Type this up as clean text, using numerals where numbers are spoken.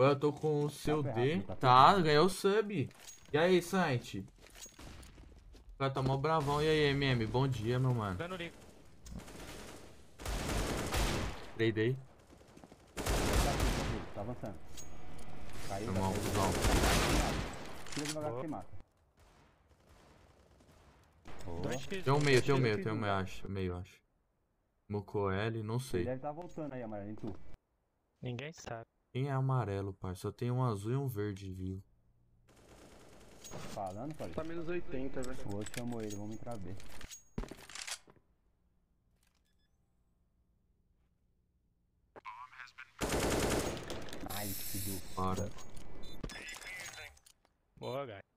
Eu tô com o seu Tá D. ferrado, tá Tá, ferrado. ganhou o sub. E aí, Santi? O cara tá mó bravão. E aí, MM? Bom dia, meu mano. Dando link. Tradei. Tá avançando. Caiu, Meu tá irmão, caindo. cuzão. Tira devagar que Boa. você mata. Boa. 2x1. Tem um meio, tem um 2x1, meio, tem um meio, velho. acho. Meio, acho. Mocou L, não Ele sei. deve estar voltando aí, amarelo, em tu. Ninguém sabe. Quem é amarelo, pai? Só tem um azul e um verde vivo. Falando, pai. Tá menos 80, velho. O outro chamou ele, vamos entrar B. Nice, do. Para. Boa, guys.